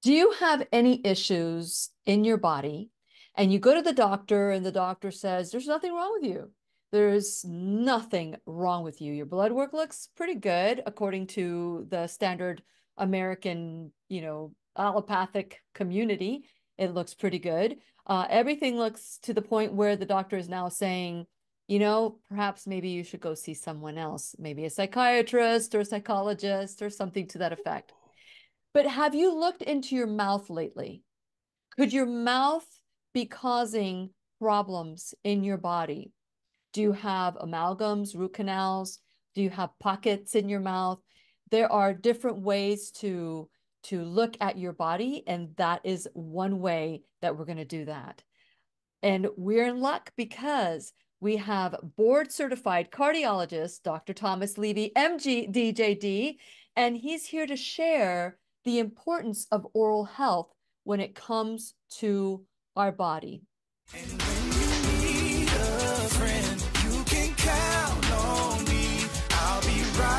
Do you have any issues in your body and you go to the doctor and the doctor says, there's nothing wrong with you. There's nothing wrong with you. Your blood work looks pretty good according to the standard American, allopathic community. It looks pretty good. Everything looks to the point where the doctor is now saying, perhaps maybe you should go see someone else, maybe a psychiatrist or a psychologist or something to that effect. But have you looked into your mouth lately? Could your mouth be causing problems in your body? Do you have amalgams, root canals? Do you have pockets in your mouth? There are different ways to look at your body, and that is one way that we're going to do that. And we're in luck because we have board certified cardiologist, Dr. Thomas Levy, MG DJD, and he's here to share the importance of oral health when it comes to our body. And when you need a friend, you can count on me. I'll be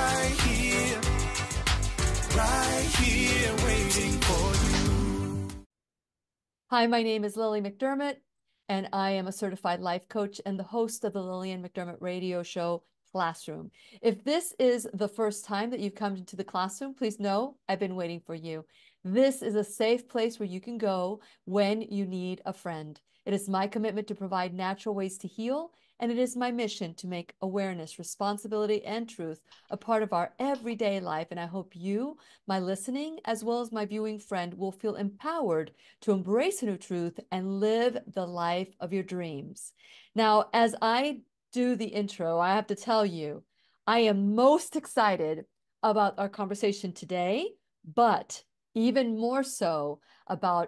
right here waiting for you. Hi, my name is Lily McDermott, and I am a certified life coach and the host of the Lillian McDermott radio show, Classroom. If this is the first time that you've come into the classroom, please know I've been waiting for you. This is a safe place where you can go when you need a friend. It is my commitment to provide natural ways to heal, and it is my mission to make awareness, responsibility, and truth a part of our everyday life. And I hope you, my listening, as well as my viewing friend, will feel empowered to embrace a new truth and live the life of your dreams. Now, as I do the intro, I have to tell you, I am most excited about our conversation today, but even more so about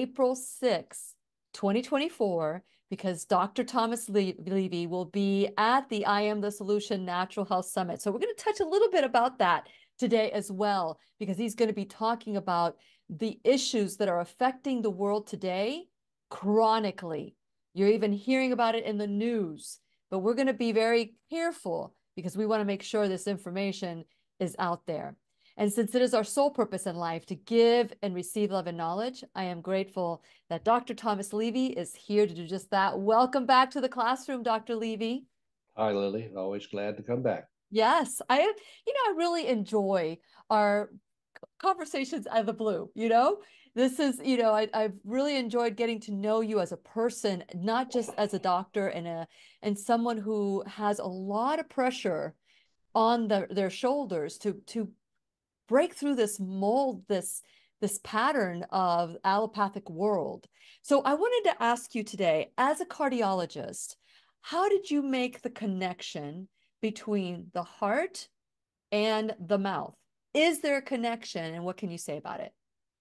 April 6th, 2024, because Dr. Thomas Levy will be at the I Am the Solution Natural Health Summit. So we're going to touch a little bit about that today as well, because he's going to be talking about the issues that are affecting the world today chronically. You're even hearing about it in the news, but we're going to be very careful because we want to make sure this information is out there. And since it is our sole purpose in life to give and receive love and knowledge, I am grateful that Dr. Thomas Levy is here to do just that. Welcome back to the classroom, Dr. Levy. Hi, Lily. Always glad to come back. Yes, I really enjoy our conversations out of the blue. This is, I've really enjoyed getting to know you as a person, not just as a doctor and someone who has a lot of pressure on their shoulders to break through this mold, this pattern of allopathic world. So I wanted to ask you today, as a cardiologist, how did you make the connection between the heart and the mouth? Is there a connection, and what can you say about it?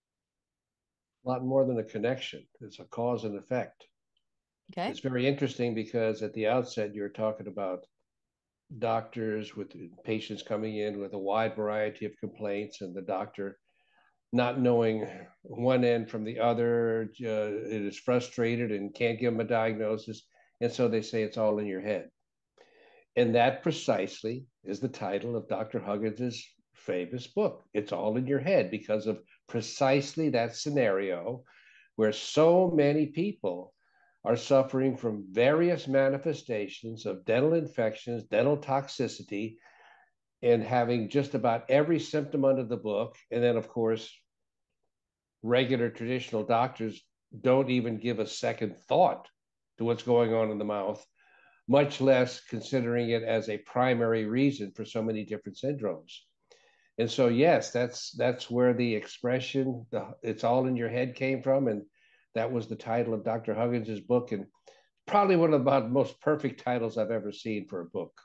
A lot more than a connection. It's a cause and effect. Okay. It's very interesting because at the outset, you're talking about doctors with patients coming in with a wide variety of complaints, and the doctor not knowing one end from the other, it is frustrated and can't give them a diagnosis. And so they say it's all in your head. And that precisely is the title of Dr. Huggins's famous book. It's all in your head because of precisely that scenario where so many people are suffering from various manifestations of dental infections, dental toxicity, and having just about every symptom under the book. And then, of course, regular traditional doctors don't even give a second thought to what's going on in the mouth, much less considering it as a primary reason for so many different syndromes. And so, yes, that's where the expression "it's all in your head" came from, and that was the title of Dr. Huggins's book, and probably one of the most perfect titles I've ever seen for a book.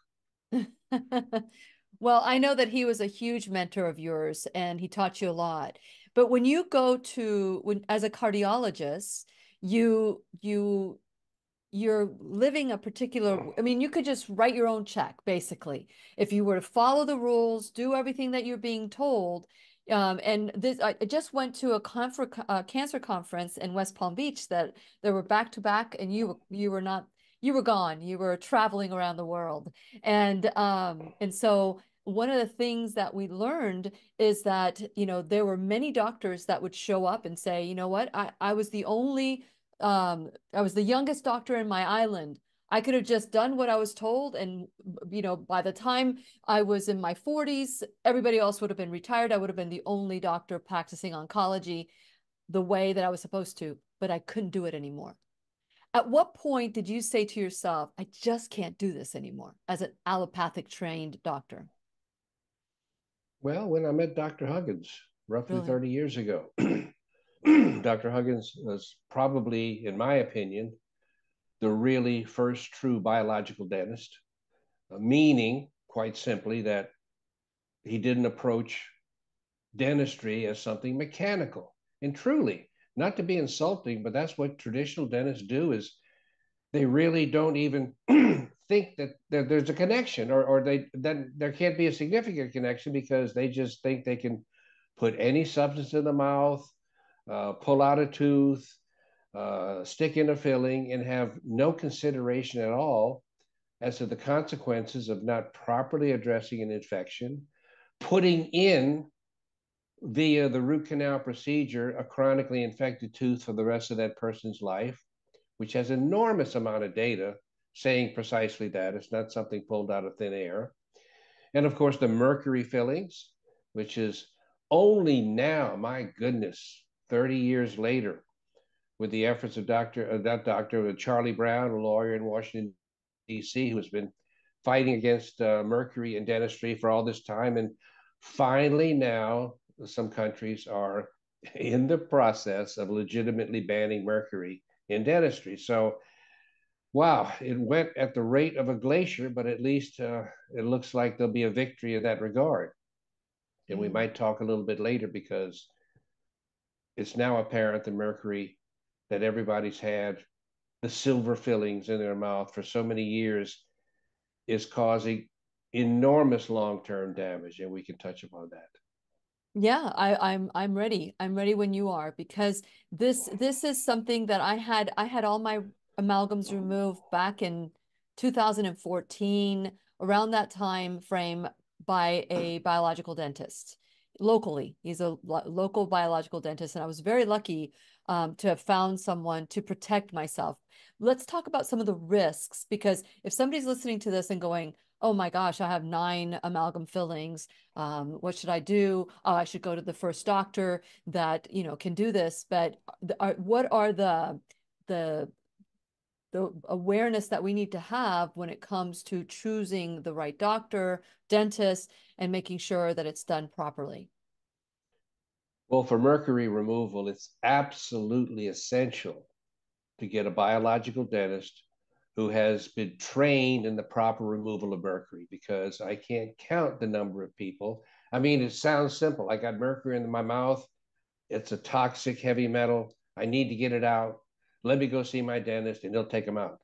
Well, I know that he was a huge mentor of yours and he taught you a lot. But when you go to when as a cardiologist, you you're living a particular, I mean, you could just write your own check, basically. If you were to follow the rules, do everything that you're being told. And this, I just went to a cancer conference in West Palm Beach that there were back to back, and you were not, you were gone. You were traveling around the world. And so one of the things that we learned is that, there were many doctors that would show up and say, you know what, I was the only, I was the youngest doctor in my island. I could have just done what I was told. And, by the time I was in my 40s, everybody else would have been retired. I would have been the only doctor practicing oncology the way that I was supposed to, but I couldn't do it anymore. At what point did you say to yourself, I just can't do this anymore as an allopathic trained doctor? Well, when I met Dr. Huggins roughly Really? 30 years ago, Dr. Huggins was probably, in my opinion, the really first true biological dentist, meaning, quite simply, that he didn't approach dentistry as something mechanical. And truly, not to be insulting, but that's what traditional dentists do, is they really don't even think that there's a connection, or they then there can't be a significant connection, because they just think they can put any substance in the mouth, pull out a tooth, stick in a filling, and have no consideration at all as to the consequences of not properly addressing an infection, putting in via the root canal procedure a chronically infected tooth for the rest of that person's life, which has enormous amount of data saying precisely that. It's not something pulled out of thin air. And of course, the mercury fillings, which is only now, my goodness, 30 years later, with the efforts of Charlie Brown, a lawyer in Washington, D.C., who has been fighting against mercury in dentistry for all this time. And finally now, some countries are in the process of legitimately banning mercury in dentistry. So, wow, it went at the rate of a glacier, but at least it looks like there'll be a victory in that regard. And we Mm. might talk a little bit later, because it's now apparent the mercury that everybody's had, the silver fillings in their mouth for so many years, is causing enormous long-term damage, and we can touch upon that. Yeah, I'm ready. I'm ready when you are, because this is something that I had all my amalgams removed back in 2014, around that time frame, by a biological dentist locally. He's a local biological dentist, and I was very lucky to have found someone to protect myself. Let's talk about some of the risks, because if somebody's listening to this and going, oh my gosh, I have 9 amalgam fillings, what should I do? Oh, I should go to the first doctor that, can do this. But what are the the awareness that we need to have when it comes to choosing the right doctor, dentist, and making sure that it's done properly? Well, for mercury removal, it's absolutely essential to get a biological dentist who has been trained in the proper removal of mercury, because I can't count the number of people. I mean, it sounds simple. I got mercury in my mouth. It's a toxic heavy metal. I need to get it out. Let me go see my dentist and he'll take them out.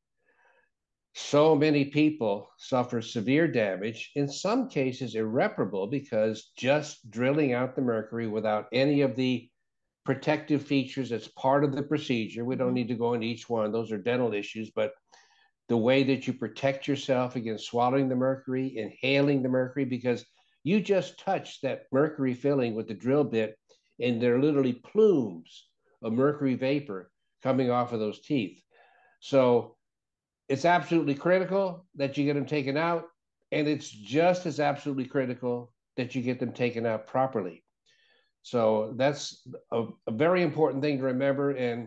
So many people suffer severe damage, in some cases irreparable, because just drilling out the mercury without any of the protective features that's part of the procedure, we don't Mhm. need to go into each one, those are dental issues, but the way that you protect yourself against swallowing the mercury, inhaling the mercury, because you just touch that mercury filling with the drill bit, and there are literally plumes of mercury vapor coming off of those teeth. So it's absolutely critical that you get them taken out, and it's just as absolutely critical that you get them taken out properly. So that's a very important thing to remember. And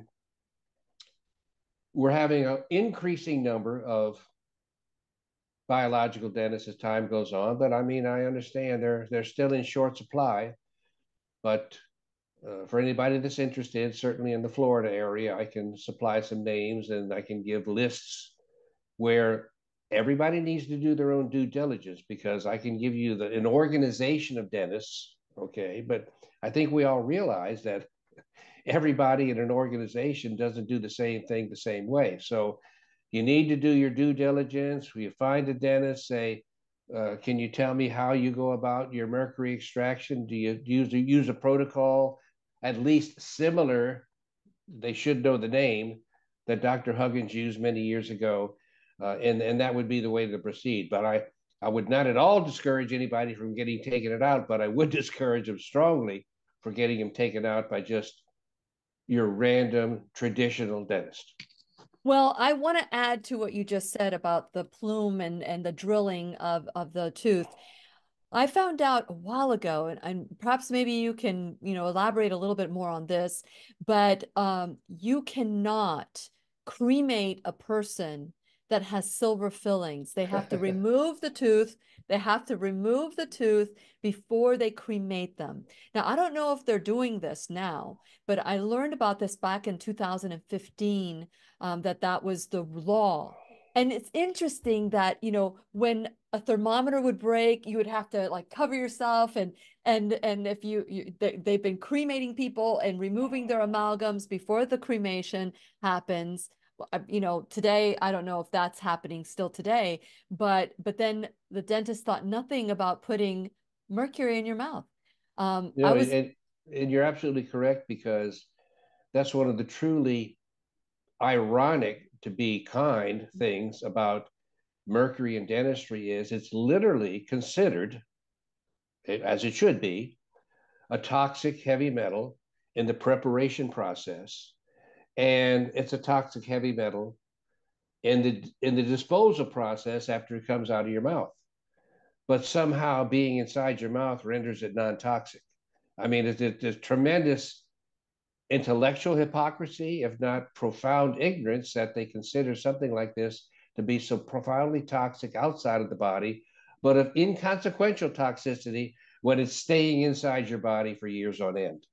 we're having an increasing number of biological dentists as time goes on. But I mean, I understand they're still in short supply. But for anybody that's interested, certainly in the Florida area, I can supply some names and I can give lists where everybody needs to do their own due diligence, because I can give you an organization of dentists, okay? But I think we all realize that everybody in an organization doesn't do the same thing the same way. So you need to do your due diligence. You find a dentist, say, can you tell me how you go about your mercury extraction? Do you use a protocol at least similar? They should know the name that Dr. Huggins used many years ago, and that would be the way to proceed. But I would not at all discourage anybody from getting taken it out, but I would discourage them strongly for getting them taken out by just your random traditional dentist. Well, I want to add to what you just said about the plume and the drilling of the tooth. I found out a while ago, and perhaps maybe you can, elaborate a little bit more on this, but you cannot cremate a person that has silver fillings. They have to remove the tooth. They have to remove the tooth before they cremate them. Now, I don't know if they're doing this now, but I learned about this back in 2015, that was the law. And it's interesting that, when a thermometer would break, you would have to like cover yourself, and if they've been cremating people and removing their amalgams before the cremation happens. Today, I don't know if that's happening still today, but then the dentist thought nothing about putting mercury in your mouth. You know, and you're absolutely correct, because that's one of the truly ironic, to be kind, things about mercury in dentistry is it's literally considered, as it should be, a toxic heavy metal in the preparation process, and it's a toxic heavy metal in the disposal process after it comes out of your mouth. But somehow being inside your mouth renders it non-toxic. I mean, it's tremendous intellectual hypocrisy, if not profound ignorance, that they consider something like this to be so profoundly toxic outside of the body, but of inconsequential toxicity when it's staying inside your body for years on end.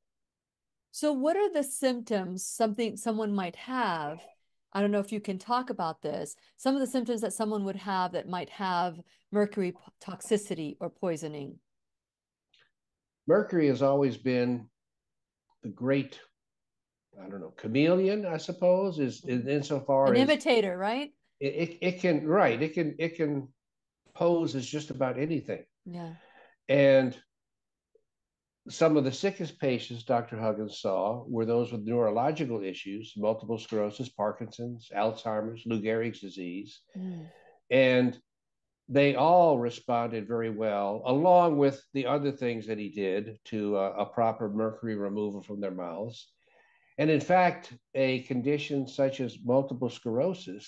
So what are the symptoms someone might have? I don't know if you can talk about this. Some of the symptoms that someone would have that might have mercury toxicity or poisoning. Mercury has always been the great, I don't know, chameleon, I suppose, is insofar An as imitator, right? it can, right, it can pose as just about anything. Yeah. And some of the sickest patients Dr. Huggins saw were those with neurological issues, multiple sclerosis, Parkinson's, Alzheimer's, Lou Gehrig's disease. Mm. And they all responded very well, along with the other things that he did to a proper mercury removal from their mouths. And in fact, a condition such as multiple sclerosis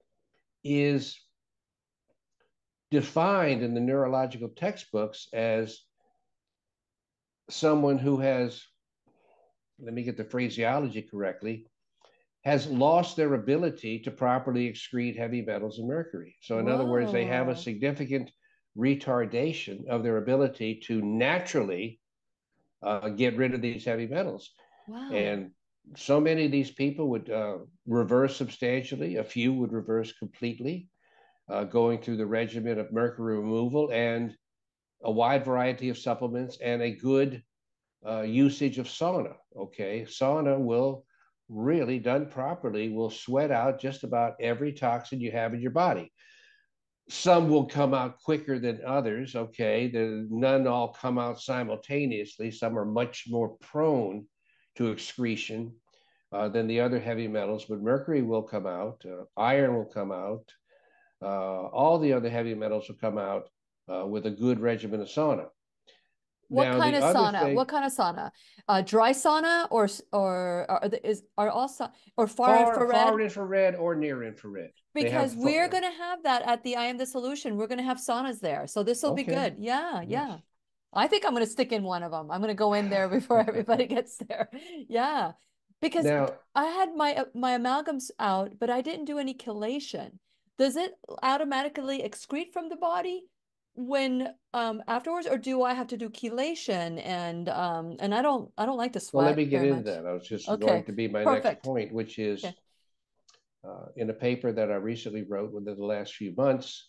is defined in the neurological textbooks as someone who has, let me get the phraseology correctly, has lost their ability to properly excrete heavy metals and mercury. So in other words, they have a Whoa. significant retardation of their ability to naturally get rid of these heavy metals. Wow. And so many of these people would reverse substantially. A few would reverse completely, going through the regimen of mercury removal and a wide variety of supplements and a good usage of sauna. Okay, sauna will really, done properly, will sweat out just about every toxin you have in your body. Some will come out quicker than others. Okay, none all come out simultaneously. Some are much more prone to excretion than the other heavy metals, but mercury will come out, iron will come out, all the other heavy metals will come out with a good regimen of sauna. What Now, kind the of other sauna? thing, What kind of sauna? Dry sauna or all or far far infrared? infrared or near infrared. They Because have, we're going to have that at the I Am the Solution. We're going to have saunas there. So this will be okay, good. Yeah, yes. yeah. I think I'm going to stick in one of them. I'm going to go in there before everybody gets there. Yeah. Because Now, I had my amalgams out, but I didn't do any chelation. Does it automatically excrete from the body when afterwards, or do I have to do chelation? And I don't like to well, let sweat me get very into much. that. I was just going Okay. to be my next Perfect. point, which is Okay. in a paper that I recently wrote within the last few months,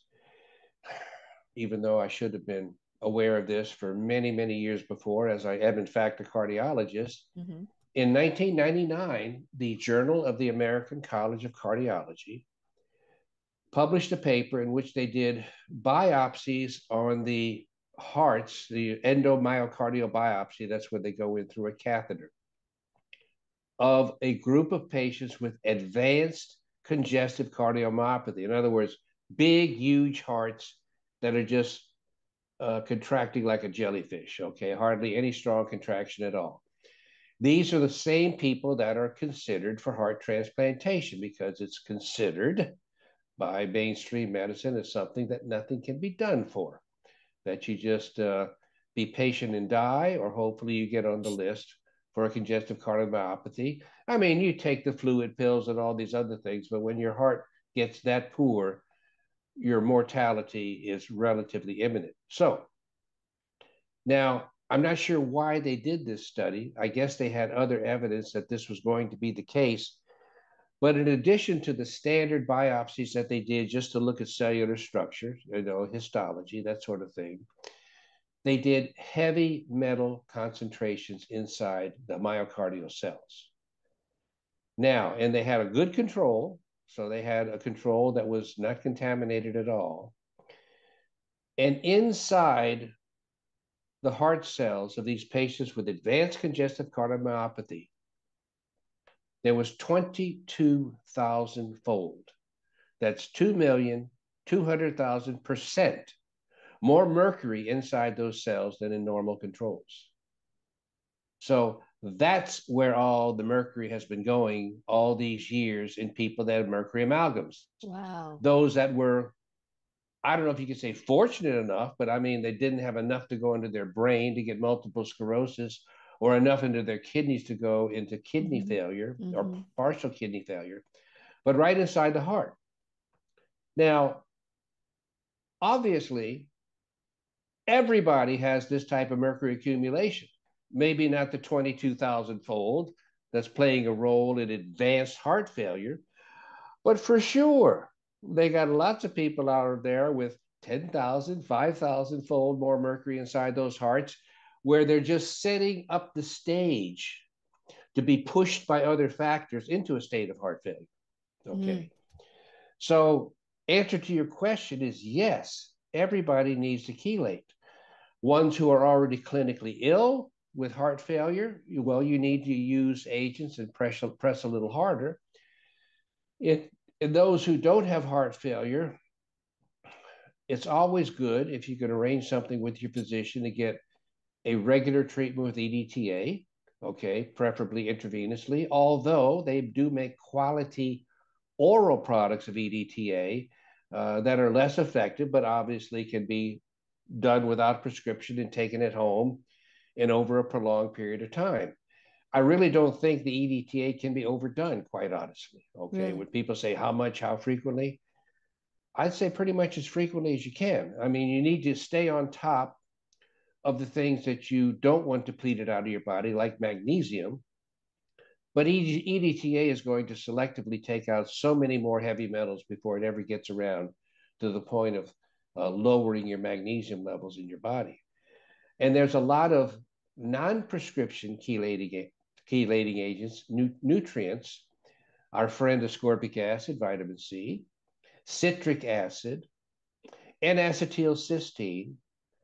even though I should have been aware of this for many, many years before, as I am, in fact, a cardiologist. Mm-hmm. In 1999, the Journal of the American College of Cardiology published a paper in which they did biopsies on the hearts, the endomyocardial biopsy, that's where they go in through a catheter, of a group of patients with advanced congestive cardiomyopathy. In other words, big, huge hearts, that are just contracting like a jellyfish, okay? Hardly any strong contraction at all. These are the same people that are considered for heart transplantation because it's considered by mainstream medicine as something that nothing can be done for, that you just be patient and die, or hopefully you get on the list for a congestive cardiomyopathy. I mean, you take the fluid pills and all these other things, but when your heart gets that poor, your mortality is relatively imminent. So now, I'm not sure why they did this study. I guess they had other evidence that this was going to be the case. But in addition to the standard biopsies that they did just to look at cellular structure, histology, that sort of thing, they did heavy metal concentrations inside the myocardial cells. Now, and they had a good control. So they had a control that was not contaminated at all. And inside the heart cells of these patients with advanced congestive cardiomyopathy, there was 22,000 fold. That's 2,200,000% more mercury inside those cells than in normal controls. So that's where all the mercury has been going all these years in people that have mercury amalgams. Wow. Those that were, I don't know if you could say fortunate enough, but I mean, they didn't have enough to go into their brain to get multiple sclerosis, or enough into their kidneys to go into kidney failure or partial kidney failure, but right inside the heart. Now, obviously, everybody has this type of mercury accumulation, maybe not the 22,000 fold that's playing a role in advanced heart failure, but for sure, they got lots of people out there with 10,000, 5,000 fold more mercury inside those hearts, where they're just setting up the stage to be pushed by other factors into a state of heart failure. Okay. So, answer to your question is yes, everybody needs to chelate. Ones who are already clinically ill with heart failure, well, you need to use agents and press a little harder. In those who don't have heart failure, it's always good if you can arrange something with your physician to get a regular treatment with EDTA, okay, preferably intravenously, although they do make quality oral products of EDTA that are less effective, but obviously can be done without prescription and taken at home and over a prolonged period of time. I really don't think the EDTA can be overdone, quite honestly. Okay, really? When people say how much, how frequently, I'd say pretty much as frequently as you can. I mean, you need to stay on top of the things that you don't want depleted out of your body, like magnesium. But EDTA is going to selectively take out so many more heavy metals before it ever gets around to the point of lowering your magnesium levels in your body. And there's a lot of non-prescription chelating agents, nutrients, our friend ascorbic acid, vitamin C, citric acid, N-acetylcysteine,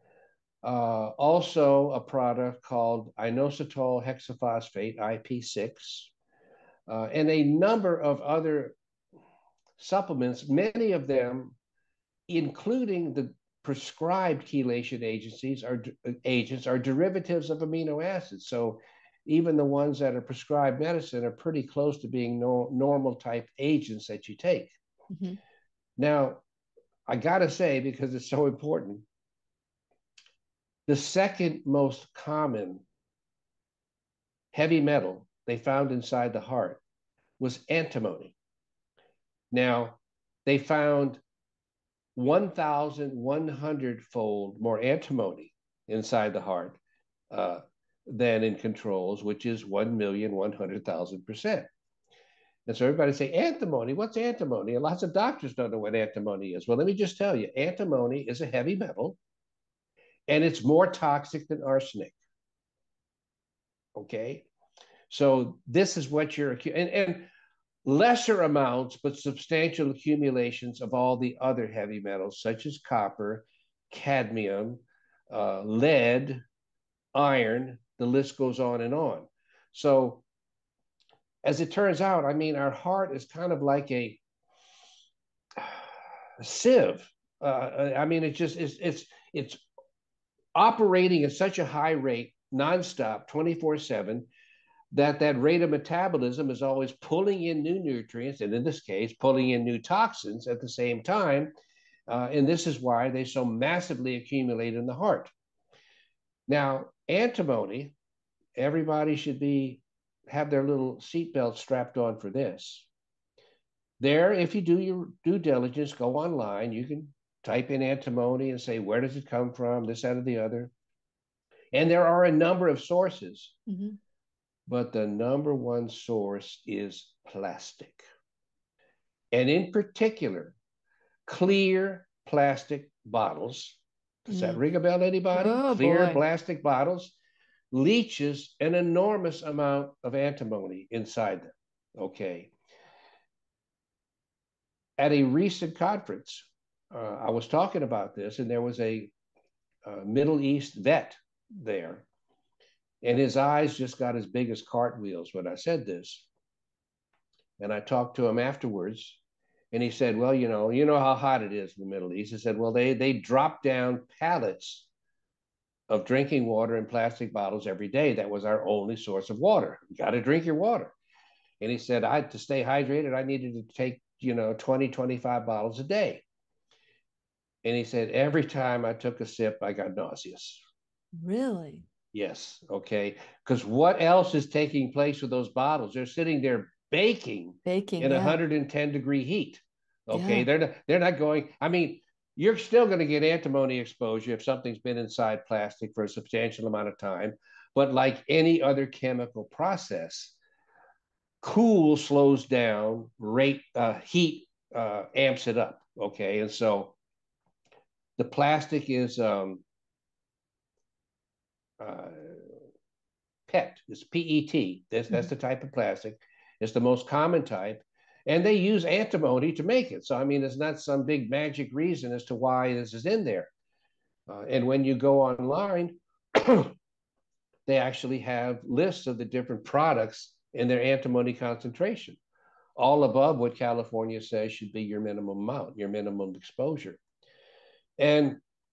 also a product called inositol hexaphosphate, IP6, and a number of other supplements, many of them, including the prescribed chelation agents, are derivatives of amino acids. So even the ones that are prescribed medicine are pretty close to being normal type agents that you take. Now, I gotta say, because it's so important, the second most common heavy metal they found inside the heart was antimony. Now, they found 1,100-fold more antimony inside the heart than in controls, which is 1,100,000%. And so everybody say, antimony, what's antimony? And lots of doctors don't know what antimony is. Well, let me just tell you, antimony is a heavy metal, and it's more toxic than arsenic. Okay? So this is what you're, and lesser amounts, but substantial accumulations of all the other heavy metals, such as copper, cadmium, lead, iron, the list goes on and on. So as it turns out, I mean, our heart is kind of like a sieve. I mean, it's operating at such a high rate, nonstop, 24/7, that rate of metabolism is always pulling in new nutrients, and in this case, pulling in new toxins at the same time. And this is why they so massively accumulate in the heart. Now, antimony, everybody should have their little seatbelt strapped on for this. There, if you do your due diligence, go online, you can type in antimony and say, where does it come from, this, that, or the other. And there are a number of sources, but the number one source is plastic. And in particular, clear plastic bottles. Does that ring a bell to anybody? Oh, clear boy. plastic bottles leaches an enormous amount of antimony inside them. Okay. At a recent conference, I was talking about this, and there was a Middle East vet there, and his eyes just got as big as cartwheels when I said this. And I talked to him afterwards, and he said, well, you know how hot it is in the Middle East. He said, well, they drop down pallets of drinking water in plastic bottles every day. That was our only source of water. You got to drink your water. And he said, to stay hydrated, I needed to take 20, 25 bottles a day. And he said, every time I took a sip, I got nauseous. Really? Yes. Okay. Because what else is taking place with those bottles? They're sitting there baking in 110-degree heat. Okay. Yeah. They're not going, I mean, you're still going to get antimony exposure if something's been inside plastic for a substantial amount of time. But like any other chemical process, cool slows down, heat amps it up. Okay. And so the plastic is PET. It's PET. That's the type of plastic. It's the most common type. And they use antimony to make it. So, I mean, it's not some big magic reason as to why this is in there. And when you go online, they actually have lists of the different products in their antimony concentration, all above what California says should be your minimum amount, your minimum exposure. And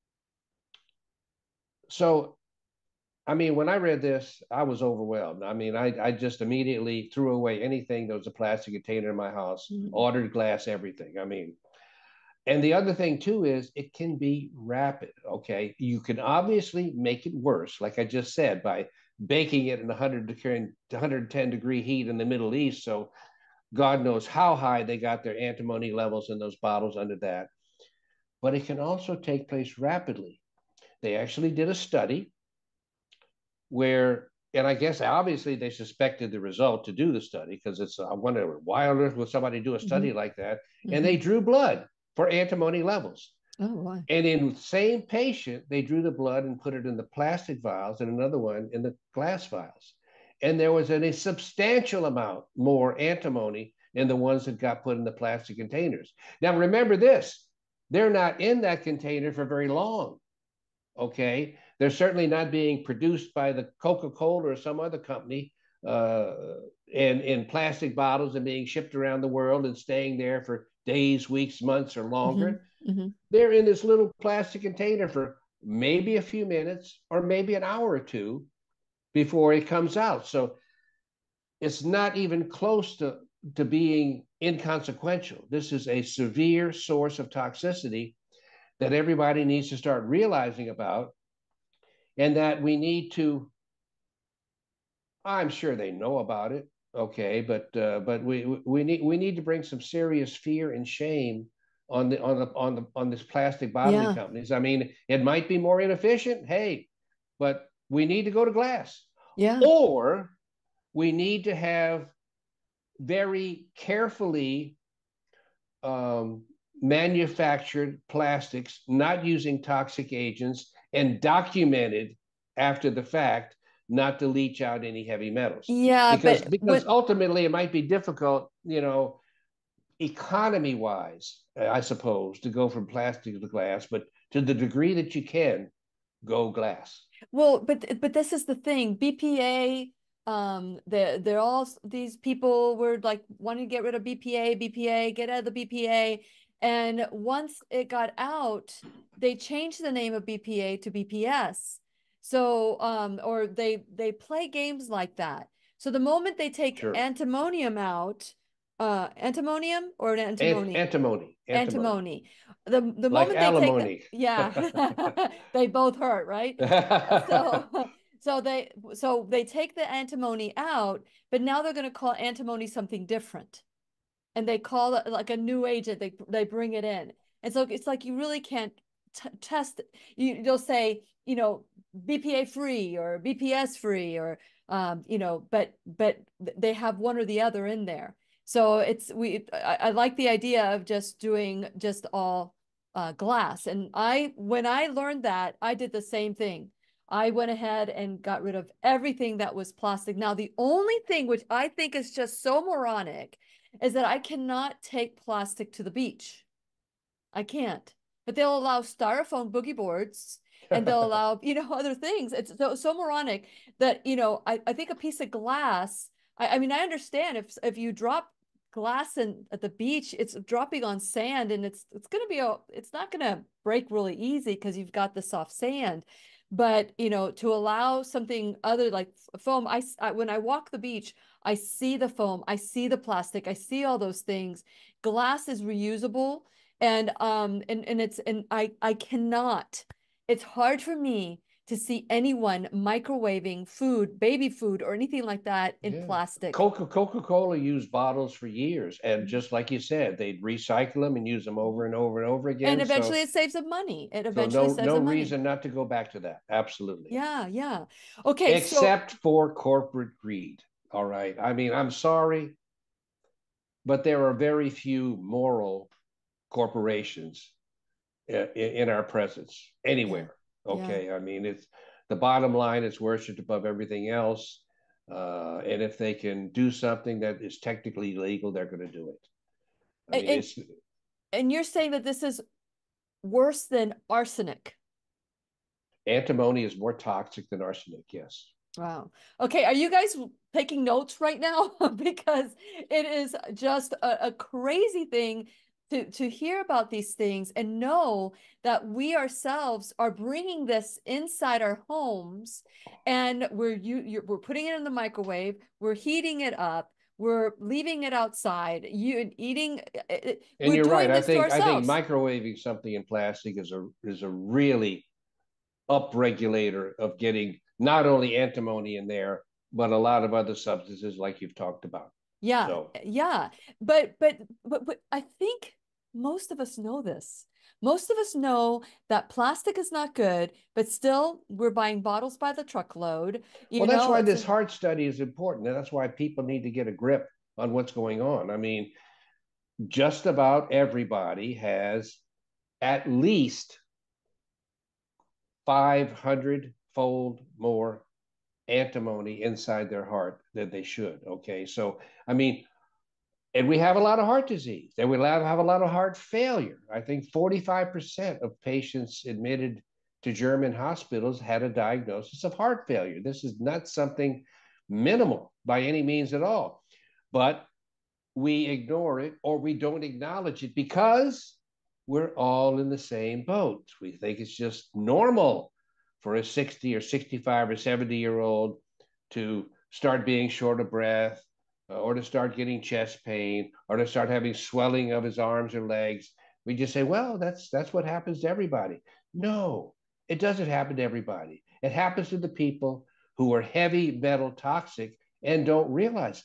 so, I mean, when I read this, I was overwhelmed. I mean, I just immediately threw away anything that was a plastic container in my house, ordered glass, everything. I mean, and the other thing too is it can be rapid. Okay. You can obviously make it worse, like I just said, by baking it in 110-degree heat in the Middle East. So God knows how high they got their antimony levels in those bottles under that. But it can also take place rapidly. They actually did a study where, and I guess obviously they suspected the result to do the study, because it's, I wonder, why on earth would somebody do a study like that? And they drew blood for antimony levels. Oh, wow. And in the same patient, they drew the blood and put it in the plastic vials and another one in the glass vials. And there was a substantial amount more antimony in the ones that got put in the plastic containers. Now, remember this, they're not in that container for very long. Okay. They're certainly not being produced by the Coca-Cola or some other company in plastic bottles and being shipped around the world and staying there for days, weeks, months, or longer. They're in this little plastic container for maybe a few minutes or maybe an hour or two before it comes out. So it's not even close to being inconsequential. This is a severe source of toxicity that everybody needs to start realizing about, and that we need to, I'm sure they know about it, okay, but we need to bring some serious fear and shame on this plastic bottling companies. I mean, it might be more inefficient, hey, but we need to go to glass. Or we need to have very carefully manufactured plastics, not using toxic agents, and documented after the fact, not to leach out any heavy metals. Because ultimately it might be difficult, economy-wise, I suppose, to go from plastic to glass, but to the degree that you can, go glass. Well, but this is the thing, BPA, they're all, these people were like wanting to get rid of BPA, get out of the BPA. And once it got out, they changed the name of BPA to BPS. So, or they play games like that. So the moment they take Sure. antimonium out, antimonium or antimony? Antimony. Antimony. The Like moment they take that, alimony. yeah, they both hurt, right? So so they take the antimony out, but now they're going to call antimony something different, and they call it like a new agent. They bring it in, and so it's like you really can't test. They'll say, BPA free or BPS free, or but they have one or the other in there. So I like the idea of just doing just all glass. And when I learned that, I did the same thing. I went ahead and got rid of everything that was plastic. Now, the only thing which I think is just so moronic is that I cannot take plastic to the beach. I can't. But they'll allow styrofoam boogie boards, and they'll allow, other things. It's so moronic that, I think a piece of glass, I mean, I understand if you drop glass at the beach, it's dropping on sand, and it's not gonna break really easy because you've got the soft sand. But to allow something other like foam, when I walk the beach, I see the foam, I see the plastic, I see all those things. Glass is reusable, and I cannot. It's hard for me to see anyone microwaving food, baby food, or anything like that in Yeah. plastic. Coca-Cola used bottles for years. And just like you said, they'd recycle them and use them over and over and over And again. eventually it saves them money. It So eventually no saves them money. reason not to go back to that. Absolutely. Yeah, yeah. Okay, so Except for corporate greed. All right. I mean, I'm sorry, but there are very few moral corporations in our presence yeah, anywhere. yeah. Okay. I mean, it's the bottom line is worshipped above everything else. And if they can do something that is technically legal, they're going to do it. I mean, And it's and you're saying that this is worse than arsenic. antimony is more toxic than arsenic. Yes. Wow. Okay, are you guys taking notes right now? Because it is just a crazy thing to hear about these things and know that we ourselves are bringing this inside our homes, and we're putting it in the microwave, we're heating it up, we're leaving it outside, you eating And we're you're right. doing I this to think ourselves. microwaving something in plastic is a really upregulator of getting not only antimony in there, but a lot of other substances like you've talked about. Yeah, So, yeah. But I think most of us know this. Most of us know that plastic is not good, but still we're buying bottles by the truckload. well, that's why It's this heart study is important. And that's why people need to get a grip on what's going on. I mean, just about everybody has at least 500-fold more antimony inside their heart than they should. Okay. So, I mean, and we have a lot of heart disease, and we have a lot of heart failure. I think 45% of patients admitted to German hospitals had a diagnosis of heart failure. This is not something minimal by any means at all. But we ignore it or we don't acknowledge it because we're all in the same boat. We think it's just normal for a 60 or 65 or 70-year-old to start being short of breath, or to start getting chest pain, or to start having swelling of his arms or legs. We just say, well, that's what happens to everybody. No, it doesn't happen to everybody. It happens to the people who are heavy metal toxic and don't realize it.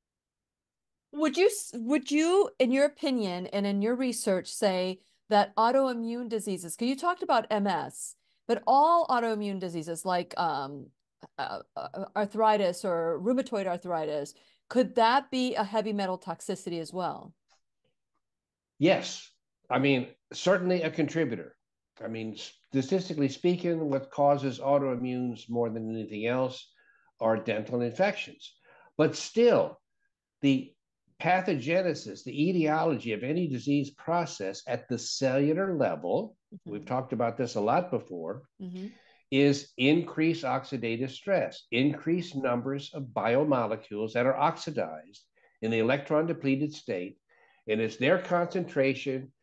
would you, in your opinion and in your research, say that autoimmune diseases, because you talked about MS, but all autoimmune diseases like arthritis or rheumatoid arthritis, could that be a heavy metal toxicity as well? Yes. I mean, certainly a contributor. I mean, statistically speaking, what causes autoimmunes more than anything else are dental infections. But still, the pathogenesis, the etiology of any disease process at the cellular level, we've talked about this a lot before, Mm-hmm. is increased oxidative stress, increased numbers of biomolecules that are oxidized in the electron depleted state. And it's their concentration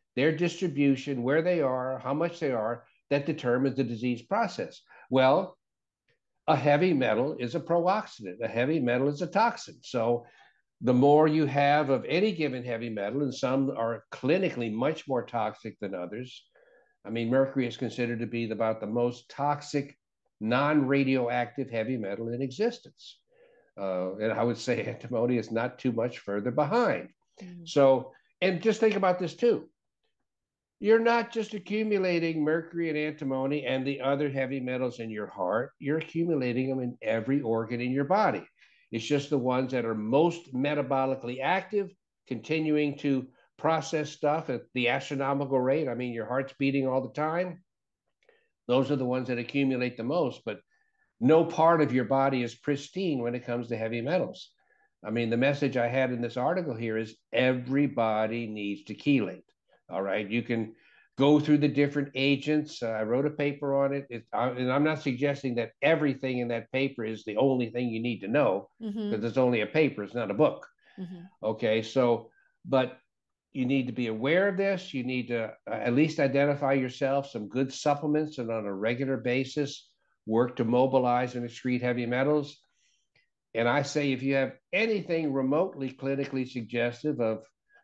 their distribution, where they are, how much they are, that determines the disease process. Well, a heavy metal is a pro-oxidant. A heavy metal is a toxin. So the more you have of any given heavy metal, and some are clinically much more toxic than others. I mean, mercury is considered to be about the most toxic, non-radioactive heavy metal in existence. And I would say antimony is not too much further behind. Mm-hmm. So, and just think about this too. You're not just accumulating mercury and antimony and the other heavy metals in your heart, you're accumulating them in every organ in your body. It's just the ones that are most metabolically active, continuing to process stuff at the astronomical rate. I mean, your heart's beating all the time. Those are the ones that accumulate the most, but no part of your body is pristine when it comes to heavy metals. I mean, the message I had in this article here is everybody needs to chelate. All right. You can go through the different agents. I wrote a paper on it. And I'm not suggesting that everything in that paper is the only thing you need to know, because it's only a paper, it's not a book. Okay. So, but you need to be aware of this. You need to at least identify yourself some good supplements, and on a regular basis, work to mobilize and excrete heavy metals. And I say, if you have anything remotely clinically suggestive of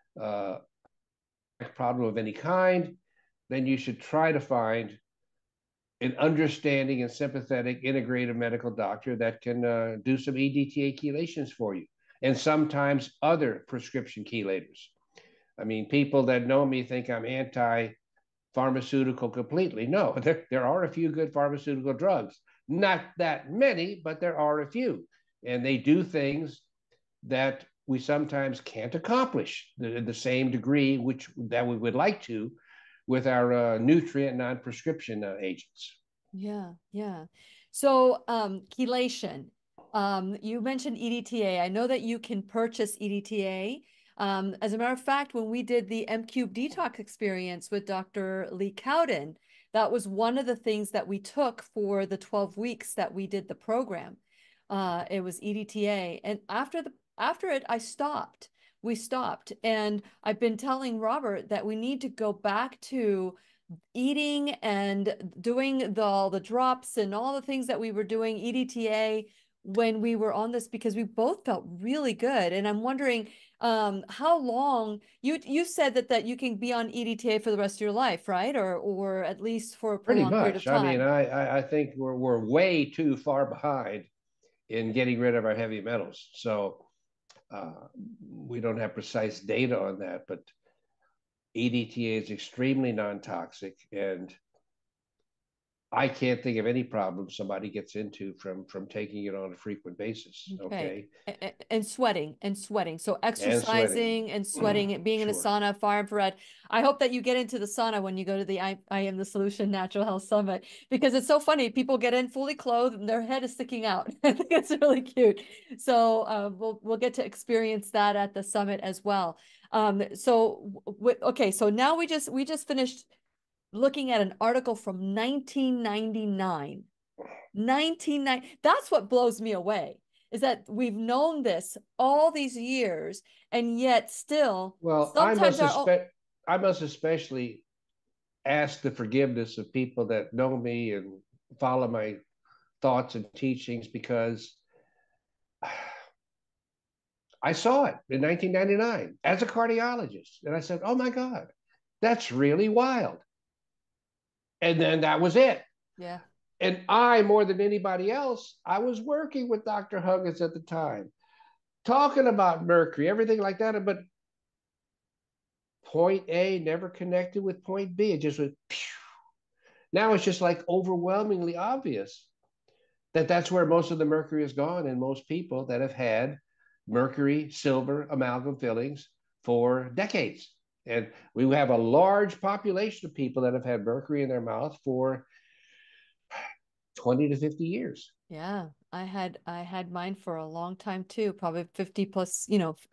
problem of any kind, then you should try to find an understanding and sympathetic integrative medical doctor that can do some EDTA chelations for you, and sometimes other prescription chelators. I mean, people that know me think I'm anti-pharmaceutical completely. No, there are a few good pharmaceutical drugs. Not that many, but there are a few. And they do things that we sometimes can't accomplish the same degree that we would like to with our nutrient non-prescription agents. Yeah, yeah. So chelation, you mentioned EDTA. I know that you can purchase EDTA. As a matter of fact, when we did the M-Cube detox experience with Dr. Lee Cowden, that was one of the things that we took for the 12 weeks that we did the program. It was EDTA. And after it, I stopped. We stopped. And I've been telling Robert that we need to go back to eating and doing all the drops and all the things that we were doing, EDTA, when we were on this, because we both felt really good. And I'm wondering how long you said that you can be on EDTA for the rest of your life, right? Or at least for a prolonged period of time. I mean, I think we're way too far behind in getting rid of our heavy metals. So we don't have precise data on that, but EDTA is extremely non-toxic, and I can't think of any problem somebody gets into from taking it on a frequent basis. Okay. And sweating. So exercising and sweating, being in a sauna, far infrared. I hope that you get into the sauna when you go to the I Am the Solution Natural Health Summit, because it's so funny. People get in fully clothed and their head is sticking out. I think it's really cute. So we'll get to experience that at the summit as well. Okay, so now we just finished looking at an article from 1999. That's what blows me away, is that we've known this all these years, and yet still, well, sometimes I must especially ask the forgiveness of people that know me and follow my thoughts and teachings, because I saw it in 1999 as a cardiologist, and I said, oh my God, that's really wild. And then that was it. Yeah. And I, more than anybody else, I was working with Dr. Huggins at the time, talking about mercury, everything like that. But point A never connected with point B. It just went, phew. Now it's just like overwhelmingly obvious that that's where most of the mercury has gone in most people that have had mercury, silver, amalgam fillings for decades. And we have a large population of people that have had mercury in their mouth for 20 to 50 years. Yeah, I had mine for a long time too, probably 50 plus,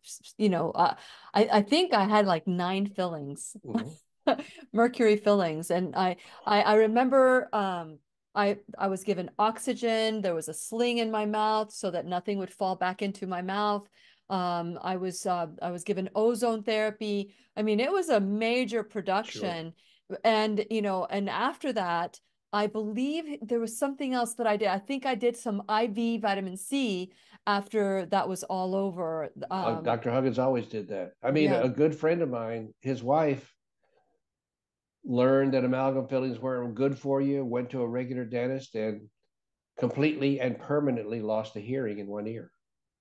I think I had like 9 fillings, mercury fillings. And I remember I was given oxygen. There was a sling in my mouth so that nothing would fall back into my mouth. I was given ozone therapy. I mean, it was a major Sure. production. And, and after that, I believe there was something else that I did. I think I did some IV vitamin C after that was all over. Dr. Huggins always did that. I mean, Yeah. a good friend of mine, his wife learned that amalgam fillings weren't good for you, went to a regular dentist, and completely and permanently lost a hearing in one ear.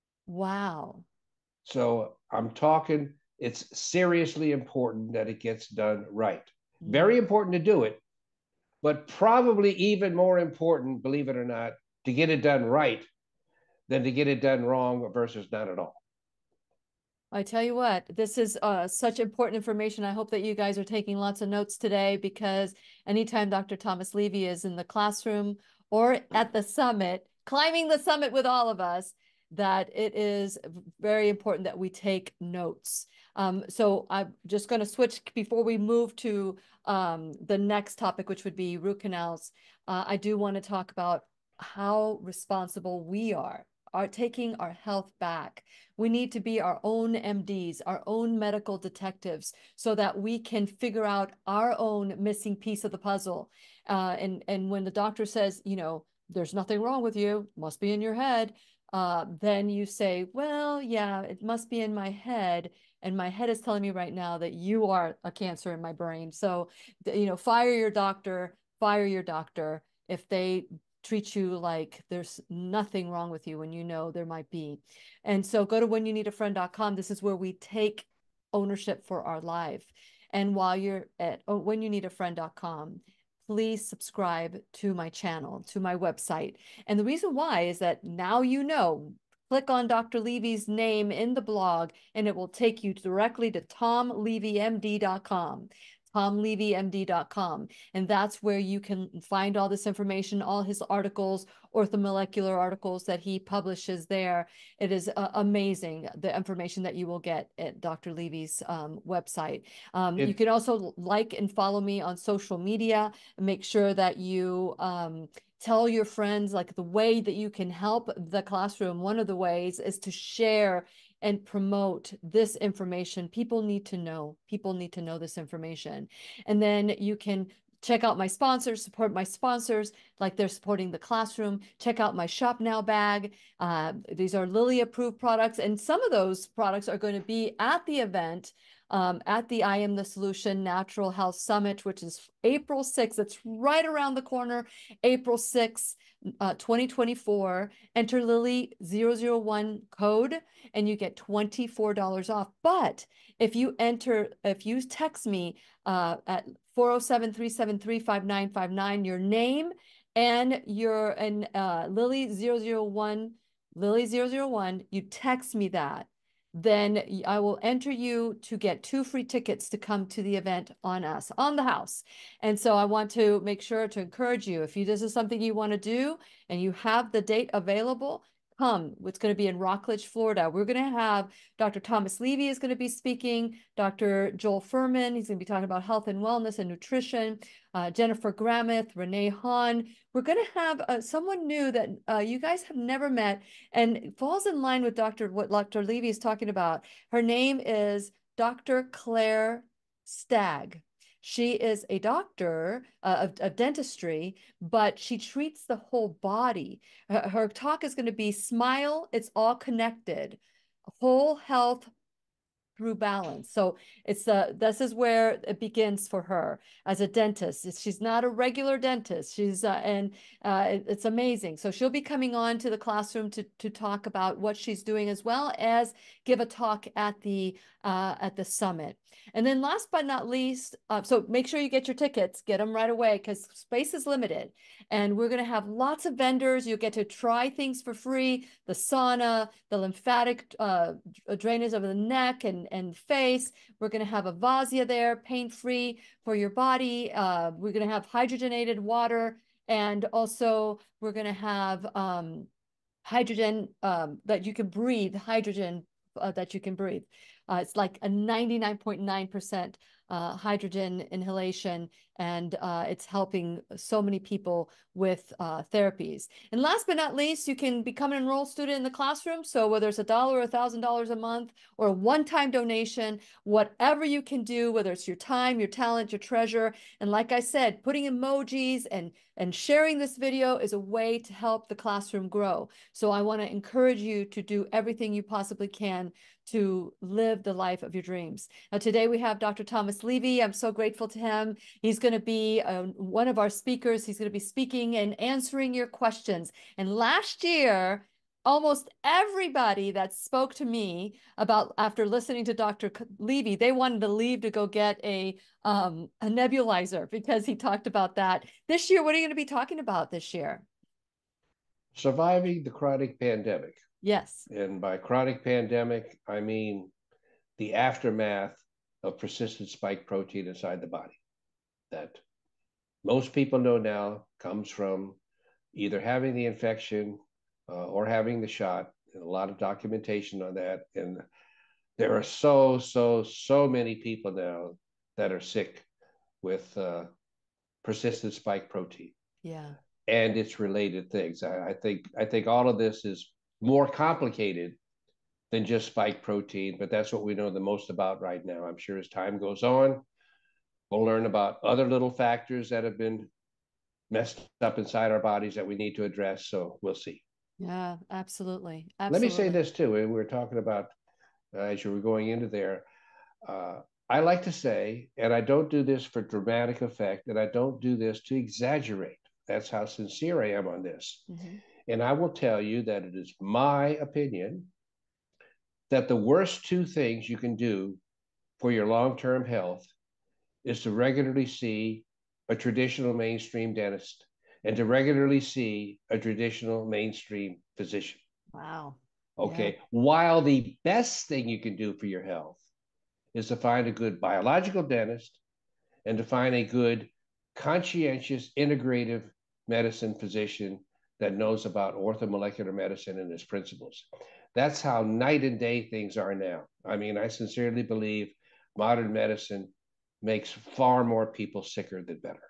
Wow. So I'm talking, it's seriously important that it gets done right. Mm. Very important to do it, but probably even more important, believe it or not, to get it done right than to get it done wrong versus not at all. I tell you what, this is such important information. I hope that you guys are taking lots of notes today, because anytime Dr. Thomas Levy is in the classroom or at the summit, climbing the summit with all of us, that it is very important that we take notes. So I'm just going to switch before we move to the next topic, which would be root canals. I do want to talk about how responsible we are taking our health back. We need to be our own MDs, our own medical detectives, so that we can figure out our own missing piece of the puzzle. And when the doctor says, there's nothing wrong with you, must be in your head, then you say, well, yeah, it must be in my head. And my head is telling me right now that you are a cancer in my brain. So, fire your doctor, fire your doctor if they treat you like there's nothing wrong with you when there might be. And so go to whenyounneedafriend.com. This is where we take ownership for our life. And while you're at whenyounneedafriend.com, please subscribe to my channel, to my website. And the reason why is that now click on Dr. Levy's name in the blog, and it will take you directly to tomlevymd.com. TomLevyMD.com. And that's where you can find all this information, all his articles, orthomolecular articles that he publishes there. It is amazing, the information that you will get at Dr. Levy's website. You It can also like and follow me on social media, and make sure that you tell your friends, like, the way that you can help the classroom. One of the ways is to share and promote this information. People need to know. People need to know this information. And then you can check out my sponsors, support my sponsors like they're supporting the classroom. Check out my Shop Now bag. These are Lily approved products, and some of those products are going to be at the event, at the I Am the Solution Natural Health Summit, which is April 6th. It's right around the corner, April 6th, 2024. Enter Lily001 code and you get $24 off. But if you text me at 407-373-5959, your name and Lily001, you text me that, then I will enter you to get 2 free tickets to come to the event on us, on the house. And so I want to make sure to encourage you, if this is something you want to do and you have the date available, come. It's going to be in Rockledge, Florida. We're going to have Dr. Thomas Levy is going to be speaking, Dr. Joel Furman, he's going to be talking about health and wellness and nutrition, Jennifer Grameth, Renee Hahn. We're going to have someone new that you guys have never met, and falls in line with what Dr. Levy is talking about. Her name is Dr. Claire Stagg. She is a doctor of dentistry, but she treats the whole body. Her talk is going to be Smile, It's All Connected, Whole Health Through Balance. So this is where it begins for her as a dentist. She's not a regular dentist. It's amazing. So she'll be coming on to the classroom to talk about what she's doing, as well as give a talk at the summit. And then last but not least, so make sure you get your tickets, get them right away, because space is limited. And we're going to have lots of vendors. You'll get to try things for free: the sauna, the lymphatic drainage of the neck and face. We're going to have a Vasia there, pain-free for your body. We're going to have hydrogenated water. And also we're going to have hydrogen that you can breathe, hydrogen that you can breathe. It's like a 99.9% hydrogen inhalation, and it's helping so many people with therapies. And last but not least, you can become an enrolled student in the classroom. So whether it's $1 or $1,000 a month or a one-time donation, whatever you can do, whether it's your time, your talent, your treasure, and like I said, putting emojis and sharing this video is a way to help the classroom grow. So I want to encourage you to do everything you possibly can to live the life of your dreams. Now, today we have Dr. Thomas Levy. I'm so grateful to him. He's going to be one of our speakers. He's going to be speaking and answering your questions. And last year, almost everybody that spoke to me about after listening to Dr. Levy, they wanted to leave to go get a nebulizer because he talked about that. This year, what are you going to be talking about this year? Surviving the chronic pandemic. Yes. And by chronic pandemic, I mean the aftermath of persistent spike protein inside the body that most people know now comes from either having the infection or having the shot. And a lot of documentation on that. And there are so many people now that are sick with persistent spike protein. Yeah. And its related things. I think all of this is more complicated than just spike protein, but that's what we know the most about right now. I'm sure as time goes on, we'll learn about other little factors that have been messed up inside our bodies that we need to address. So we'll see. Yeah, absolutely. Let me say Absolutely. this too. We were talking about as you were going into there. I like to say, and I don't do this for dramatic effect, and I don't do this to exaggerate. That's how sincere I am on this. Mm-hmm. And I will tell you that it is my opinion that the worst two things you can do for your long-term health is to regularly see a traditional mainstream dentist and to regularly see a traditional mainstream physician. Wow. Okay. Yeah. While the best thing you can do for your health is to find a good biological dentist and to find a good conscientious integrative medicine physician that knows about orthomolecular medicine and its principles. That's how night and day things are now. I mean, I sincerely believe modern medicine makes far more people sicker than better.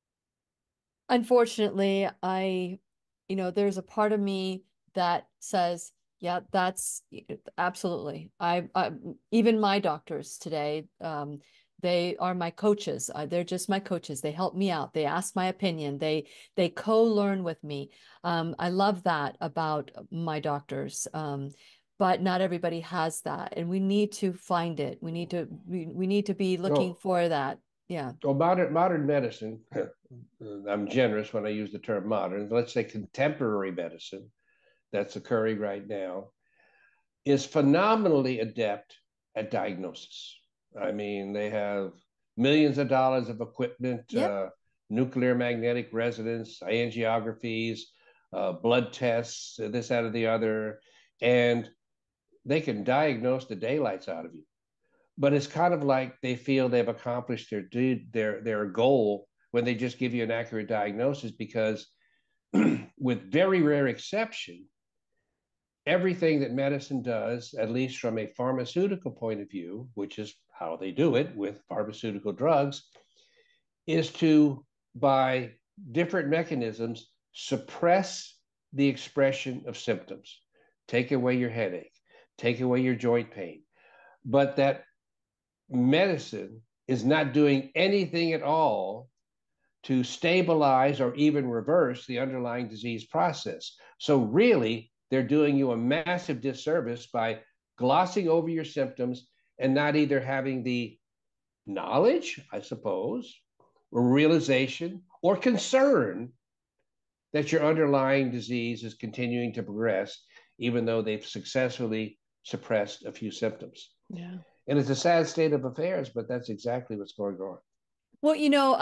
Unfortunately, there's a part of me that says, yeah, that's absolutely. I even my doctors today, they are my coaches. They're just my coaches. They help me out. They ask my opinion. They co-learn with me. I love that about my doctors. But not everybody has that, and we need to find it. We need to be looking for that. Yeah. Well, modern medicine, I'm generous when I use the term modern, let's say contemporary medicine that's occurring right now, is phenomenally adept at diagnosis. I mean, they have millions of dollars of equipment, Yep. nuclear magnetic resonance, angiographies, blood tests, this, that, or the other, and they can diagnose the daylights out of you. But it's kind of like they feel they've accomplished their goal when they just give you an accurate diagnosis because with very rare exception, everything that medicine does, at least from a pharmaceutical point of view, which is how they do it with pharmaceutical drugs, is to, by different mechanisms, suppress the expression of symptoms, take away your headache, take away your joint pain. But that medicine is not doing anything at all to stabilize or even reverse the underlying disease process. So really, they're doing you a massive disservice by glossing over your symptoms and not either having the knowledge, I suppose, or realization or concern that your underlying disease is continuing to progress, even though they've successfully suppressed a few symptoms. Yeah. And it's a sad state of affairs, but that's exactly what's going on. Well,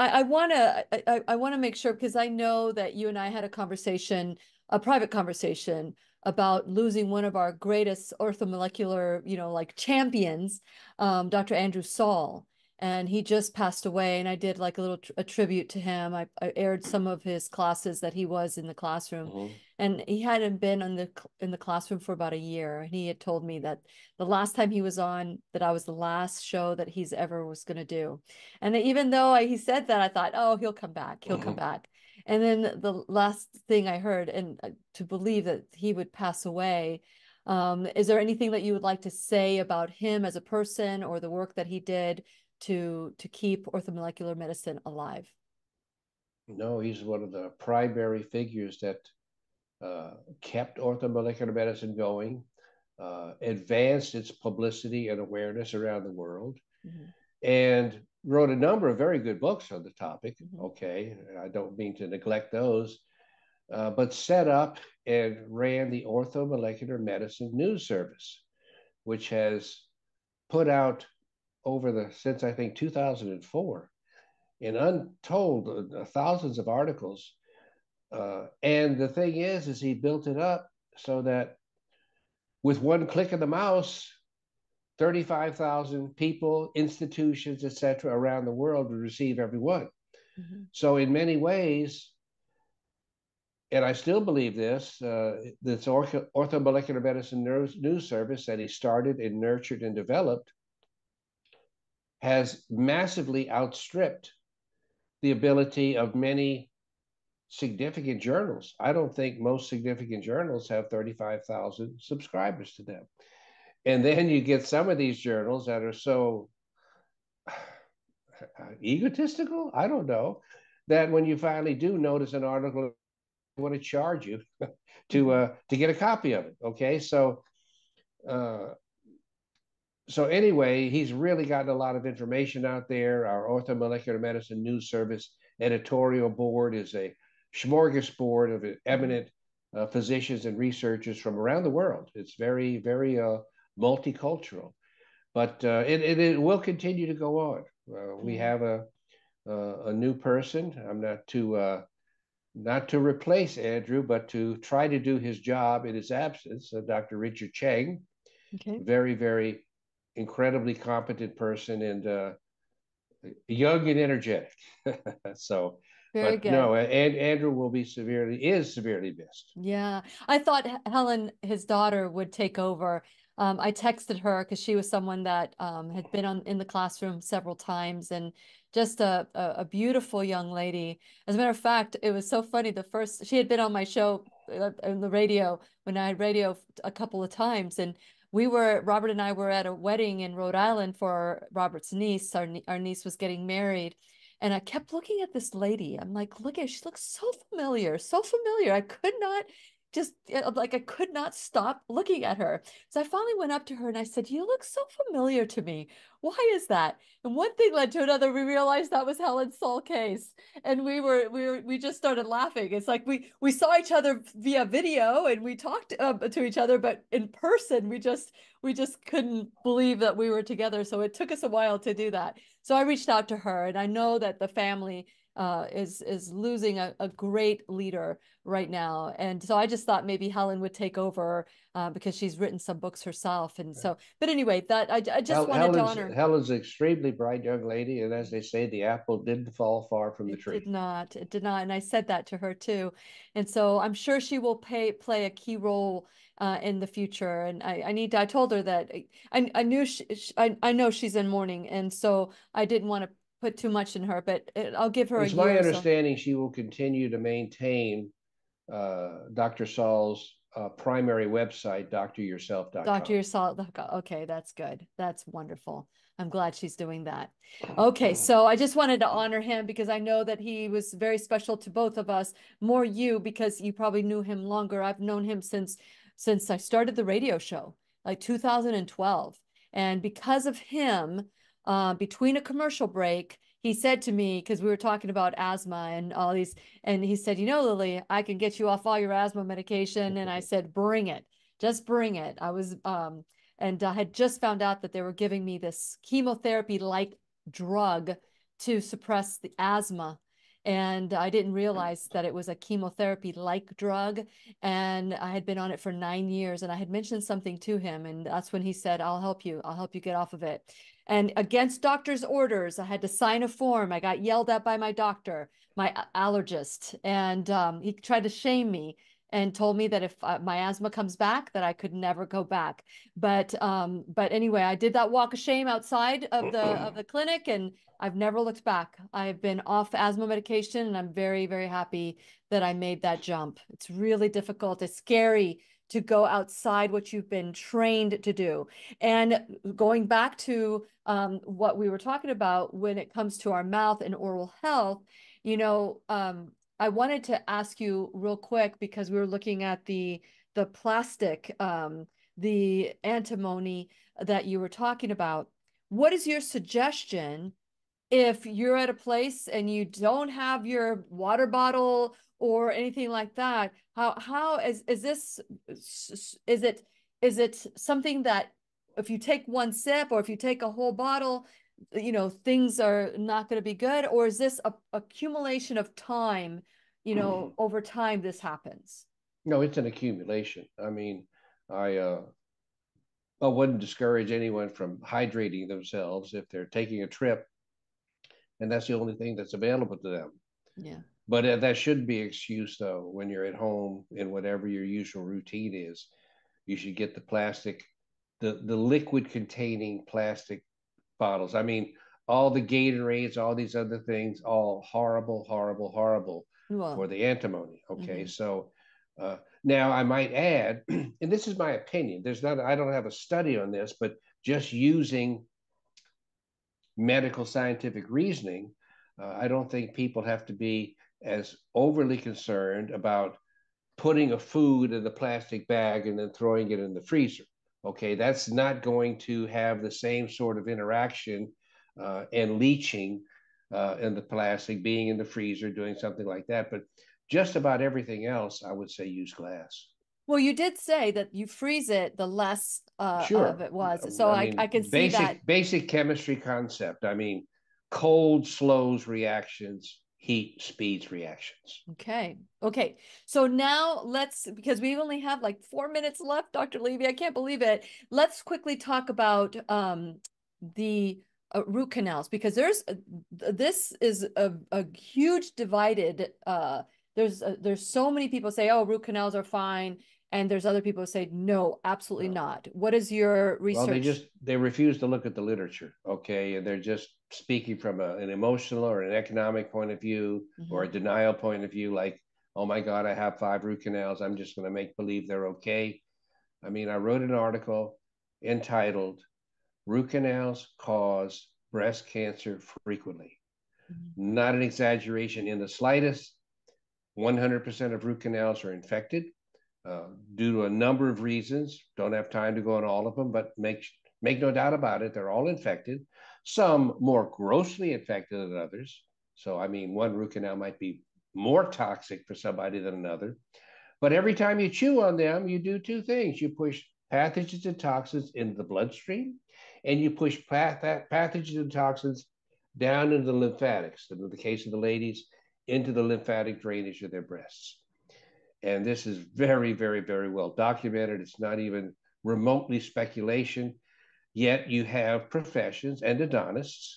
I want to make sure because I know that you and I had a conversation, a private conversation about losing one of our greatest orthomolecular, like champions, Dr. Andrew Saul, and he just passed away. And I did like a tribute to him. I aired some of his classes that he was in the classroom. Mm-hmm. and he hadn't been in the classroom for about a year. And he had told me that the last time he was on, that I was the last show that he's ever was going to do. And even though he said that, I thought, oh, he'll come back. He'll come back. And then the last thing I heard, and to believe that he would pass away. Is there anything that you would like to say about him as a person or the work that he did to keep orthomolecular medicine alive? No, he's one of the primary figures that kept orthomolecular medicine going, advanced its publicity and awareness around the world, and wrote a number of very good books on the topic. Okay, I don't mean to neglect those, but set up and ran the Orthomolecular Medicine News Service, which has put out since I think 2004, in untold thousands of articles. And the thing is he built it up so that with one click of the mouse, 35,000 people, institutions, etc., around the world would receive every one. So in many ways, and I still believe this orthomolecular medicine news service that he started and nurtured and developed has massively outstripped the ability of many significant journals. I don't think most significant journals have 35,000 subscribers to them. And then you get some of these journals that are so egotistical, I don't know, that when you finally do notice an article, they want to charge you to get a copy of it. Okay, so anyway, he's really gotten a lot of information out there. Our Orthomolecular Medicine News Service editorial board is a smorgasbord of eminent physicians and researchers from around the world. It's very, very multicultural, but it will continue to go on. We have a new person. I'm not to replace Andrew, but to try to do his job in his absence, Dr. Richard Cheng. Okay. Very, very incredibly competent person and young and energetic. So, very good. No, and Andrew is severely missed. Yeah, I thought Helen, his daughter, would take over. I texted her because she was someone that had been in the classroom several times, and just a beautiful young lady. As a matter of fact, it was so funny. She had been on my show on the radio when I had radio a couple of times, and Robert and I were at a wedding in Rhode Island for Robert's niece. Our niece was getting married. And I kept looking at this lady. I'm like, look at, she looks so familiar, so familiar. I could not stop looking at her. So I finally went up to her and I said, you look so familiar to me. Why is that? And one thing led to another. We realized that was Helen Saul Case. And we just started laughing. It's like we saw each other via video and we talked to each other, but in person, we just couldn't believe that we were together. So it took us a while to do that. So I reached out to her, and I know that the family is losing a great leader right now. And so I just thought maybe Helen would take over because she's written some books herself. And so, but anyway, that I just wanted to honor. Helen's an extremely bright young lady. And as they say, the apple didn't fall far from the tree. It did not. And I said that to her too. And so I'm sure she will play a key role in the future. And I told her that I knew I know she's in mourning. And so I didn't want to put too much in her, but I'll give her a year. It's my understanding she will continue to maintain Dr. Saul's primary website, dryourself.com. Dr. Yourself. Okay, that's good. That's wonderful. I'm glad she's doing that. Okay, so I just wanted to honor him because I know that he was very special to both of us. More you, because you probably knew him longer. I've known him since I started the radio show, like 2012. And because of him, between a commercial break, he said to me, because we were talking about asthma and all these, and he said, Lily, I can get you off all your asthma medication. And I said, bring it, just bring it. And I had just found out that they were giving me this chemotherapy-like drug to suppress the asthma. And I didn't realize that it was a chemotherapy-like drug. And I had been on it for 9 years. And I had mentioned something to him. And that's when he said, I'll help you get off of it. And against doctor's orders, I had to sign a form. I got yelled at by my doctor, my allergist. And he tried to shame me and told me that if my asthma comes back, that I could never go back. But anyway, I did that walk of shame outside of the clinic, and I've never looked back. I've been off asthma medication, and I'm very, very happy that I made that jump. It's really difficult. It's scary to go outside what you've been trained to do. And going back to what we were talking about when it comes to our mouth and oral health, you know, I wanted to ask you real quick because we were looking at the plastic, the antimony that you were talking about. What is your suggestion if you're at a place and you don't have your water bottle or anything like that? How is this, is it something that if you take one sip or if you take a whole bottle, you know, things are not going to be good? Or is this a accumulation of time, you know, over time this happens? No, it's an accumulation. I mean, I I wouldn't discourage anyone from hydrating themselves if they're taking a trip and that's the only thing that's available to them. Yeah. But that shouldn't be an excuse, though, when you're at home in whatever your usual routine is. You should get the plastic, the liquid containing plastic bottles. I mean, all the Gatorades, all these other things, all horrible, horrible, horrible Well, for the antimony. Okay, mm-hmm. so now I might add, and this is my opinion. There's not, I don't have a study on this, but just using medical scientific reasoning, I don't think people have to be as overly concerned about putting a food in the plastic bag and then throwing it in the freezer. Okay, that's not going to have the same sort of interaction and leaching in the plastic, being in the freezer, doing something like that. But just about everything else, I would say use glass. Well, you did say that you freeze it, the less of Sure. it was. So I I mean, can see that. basic chemistry concept. I mean, cold slows reactions, heat speeds reactions. Okay. Okay. So now let's, because we only have like 4 minutes left, Dr. Levy. I can't believe it. Let's quickly talk about the root canals, because this is a huge divided, there's so many people say, oh, root canals are fine. And there's other people who say, no, absolutely No. not. What is your Well, research? they refuse to look at the literature. Okay, and they're just speaking from an emotional or an economic point of view or a Mhm. denial point of view. Like, oh my God, I have 5 root canals. I'm just going to make believe they're okay. I mean, I wrote an article entitled "Root Canals Cause Breast Cancer Frequently." Mhm. Not an exaggeration in the slightest. 100% of root canals are infected due to a number of reasons. Don't have time to go on all of them, but make no doubt about it, they're all infected. Some more grossly infected than others. So, I mean, one root canal might be more toxic for somebody than another. But every time you chew on them, you do two things. You push pathogens and toxins into the bloodstream, and you push pathogens and toxins down into the lymphatics, in the case of the ladies, into the lymphatic drainage of their breasts. And this is very, very, very well documented. It's not even remotely speculation. Yet you have professions, endodontists,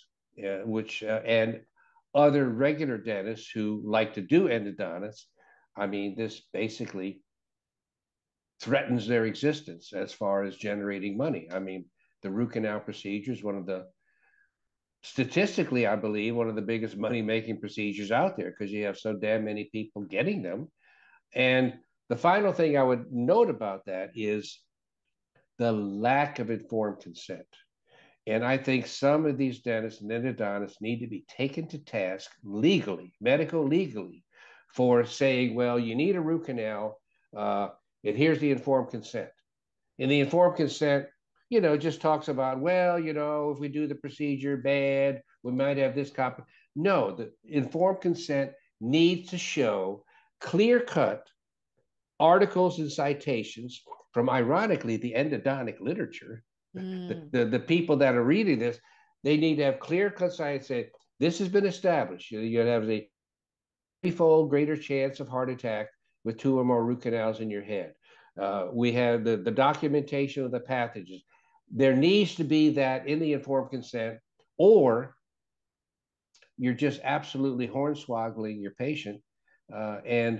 and other regular dentists who like to do endodontists. I mean, this basically threatens their existence as far as generating money. I mean, the root canal procedure is one of the statistically, I believe, one of the biggest money making procedures out there because you have so damn many people getting them. And the final thing I would note about that is the lack of informed consent. And I think some of these dentists and endodontists need to be taken to task legally, medical legally, for saying, well, you need a root canal, and here's the informed consent. And the informed consent, you know, just talks about, well, you know, if we do the procedure bad, we might have this copy. No, the informed consent needs to show clear cut articles and citations from, ironically, the endodontic literature. Mm. The people that are reading this, they need to have clear cut science say this has been established. You have a threefold greater chance of heart attack with 2 or more root canals in your head. We have the documentation of the pathogens. There needs to be that in the informed consent, or you're just absolutely hornswoggling your patient. And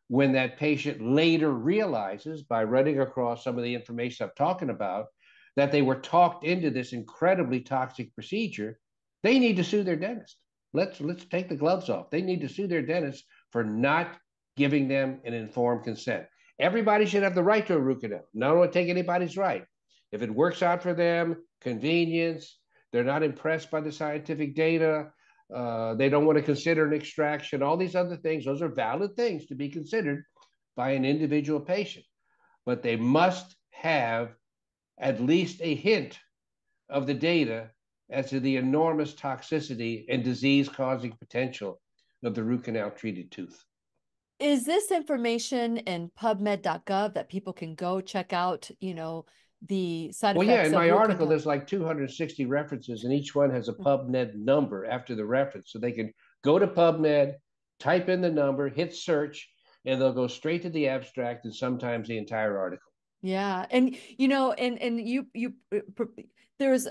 when that patient later realizes, by running across some of the information I'm talking about, that they were talked into this incredibly toxic procedure, they need to sue their dentist. Let's take the gloves off. They need to sue their dentist for not giving them an informed consent. Everybody should have the right to a root canal. I don't want to take anybody's right. If it works out for them, convenience, they're not impressed by the scientific data, they don't want to consider an extraction, all these other things, those are valid things to be considered by an individual patient. But they must have at least a hint of the data as to the enormous toxicity and disease-causing potential of the root canal treated tooth. Is this information in PubMed.gov that people can go check out, the side Well, effects yeah, in of my root article, canal? there's like 260 references, and each one has a PubMed number after the reference. So they can go to PubMed, type in the number, hit search, and they'll go straight to the abstract and sometimes the entire article. Yeah, and there's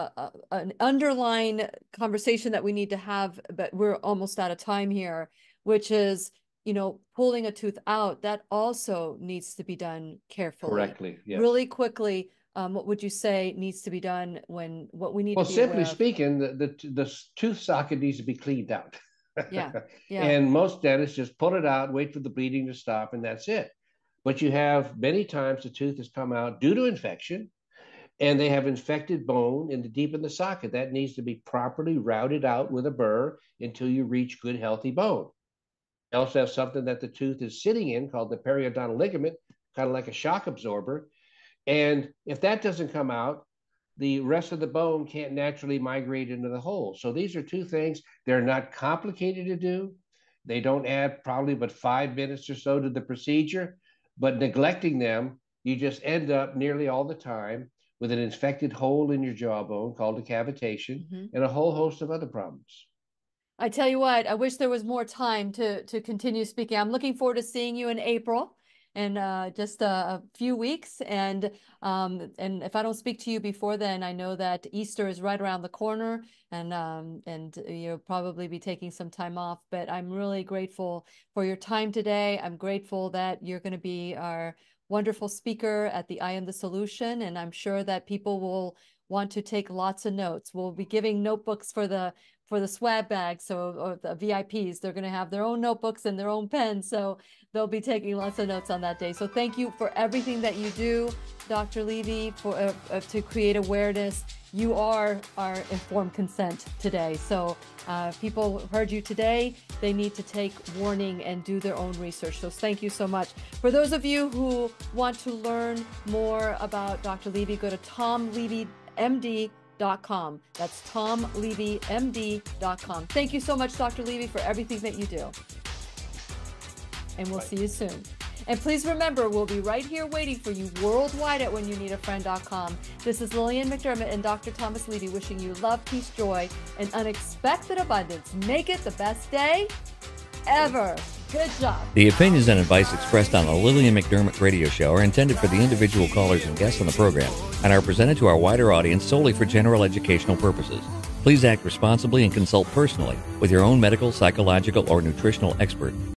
an underlying conversation that we need to have, but we're almost out of time here, which is, pulling a tooth out, that also needs to be done carefully. Correctly, yes. Really quickly, what would you say needs to be done what we need Well, to be aware simply of? speaking, the tooth socket needs to be cleaned out. Yeah. And most dentists just pull it out, wait for the bleeding to stop, and that's it. But you have many times the tooth has come out due to infection, and they have infected bone deep in the socket. That needs to be properly routed out with a burr until you reach good, healthy bone. You also have something that the tooth is sitting in called the periodontal ligament, kind of like a shock absorber. And if that doesn't come out, the rest of the bone can't naturally migrate into the hole. So these are two things. They're not complicated to do. They don't add probably but 5 minutes or so to the procedure, but neglecting them, you just end up nearly all the time with an infected hole in your jawbone called a cavitation, and a whole host of other problems. I tell you what, I wish there was more time to continue speaking. I'm looking forward to seeing you in April, in just a few weeks. And if I don't speak to you before then, I know that Easter is right around the corner, and you'll probably be taking some time off. But I'm really grateful for your time today. I'm grateful that you're going to be our wonderful speaker at the I Am the Solution, and I'm sure that people will want to take lots of notes. We'll be giving notebooks for the swag bags, or the VIPs. They're going to have their own notebooks and their own pens, so they'll be taking lots of notes on that day. So thank you for everything that you do, Dr. Levy, for to create awareness. You are our informed consent today. So people heard you today. They need to take warning and do their own research. So thank you so much. For those of you who want to learn more about Dr. Levy, go to TomLevyMD.com. That's TomLevyMD.com. Thank you so much, Dr. Levy, for everything that you do. And we'll see you soon. And please remember, we'll be right here waiting for you worldwide at whenyouneedafriend.com. This is Lillian McDermott and Dr. Thomas Levy wishing you love, peace, joy, and unexpected abundance. Make it the best day ever. Good job. The opinions and advice expressed on the Lillian McDermott radio show are intended for the individual callers and guests on the program and are presented to our wider audience solely for general educational purposes. Please act responsibly and consult personally with your own medical, psychological, or nutritional expert